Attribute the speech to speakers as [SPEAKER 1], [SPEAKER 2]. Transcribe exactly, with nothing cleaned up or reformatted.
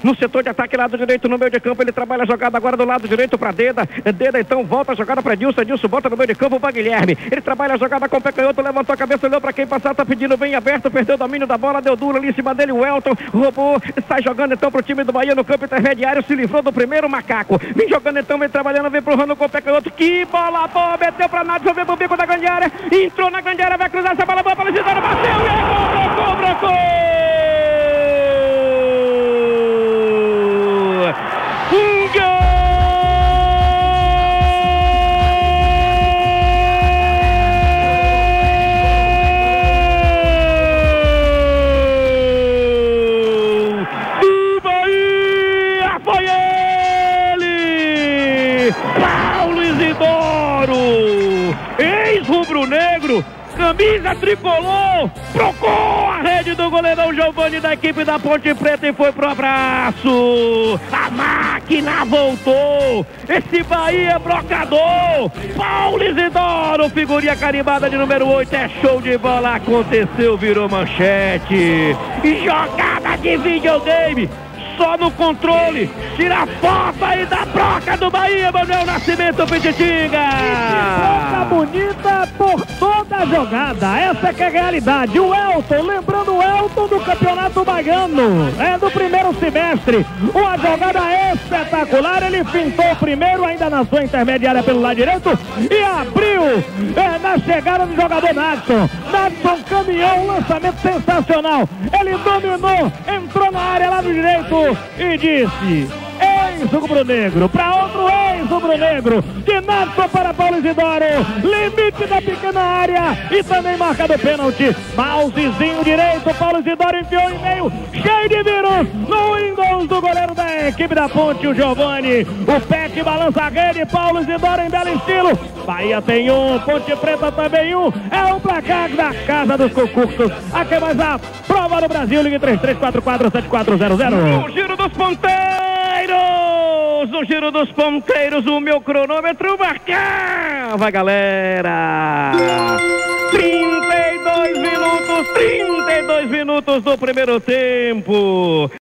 [SPEAKER 1] no setor de ataque, lado direito, no meio de campo, ele trabalha a jogada agora do lado direito para Deda, Deda então volta a jogada para Dilson, Dilson bota no meio de campo para Guilherme, ele trabalha a jogada com o pé canhoto, levantou a cabeça, olhou para quem passar, tá pedindo bem aberto, perdeu o domínio da bola, deu duro ali em cima dele, o Elton roubou, sai jogando então pro time do Bahia no campo intermediário, se livrou do primeiro macaco, vem jogando então, vem trabalhando, vem empurrando com o pé canhoto, que bola boa, meteu pra Nadson, veio pro bico da grande área, entrou na grande área, vai cruzar essa bola boa para o Isidoro, bateu e é gol, brocou, brocou! Um gol! Do Bahia, foi ele! Paulo Isidoro! Ex-rubro-negro! Camisa tricolor, trocou a rede do goleirão Giovani da equipe da Ponte Preta e foi pro abraço. A máquina voltou. Esse Bahia é brocador. Paulo Isidoro, figurinha carimbada de número oito. É show de bola. Aconteceu, virou manchete. E jogada de videogame. Só no controle, tira a foto aí da broca do Bahia, Manuel Nascimento Pititinga.
[SPEAKER 2] Broca bonita por toda a jogada, essa é que é a realidade. O Elton, lembrando o Elton do Campeonato Baiano, é do primeiro semestre, uma jogada espetacular, ele fintou primeiro, ainda na sua intermediária pelo lado direito, e abriu é, na chegada do jogador Nadson. Nadson caminhou, um lançamento sensacional, ele dominou, entrou na área lá do direito, e disse: ex-rubro-negro para outro ex-rubro-negro, de Nadson para Paulo Isidoro, limite da pequena área e também marcado pênalti. Mousezinho direito, Paulo Isidoro enfiou em meio, cheio de vírus no Windows do goleiro da equipe da Ponte, o Giovani. O pé que balança a rede, Paulo Isidoro em belo estilo. Bahia tem um, Ponte Preta também um. É o placar da Casa dos Concursos. Aqui é mais a prova do Brasil, ligue três três quatro quatro sete quatro zero zero.
[SPEAKER 1] No giro dos ponteiros, no giro dos ponteiros, o meu cronômetro marcava, galera. trinta e dois minutos, trinta e dois minutos do primeiro tempo.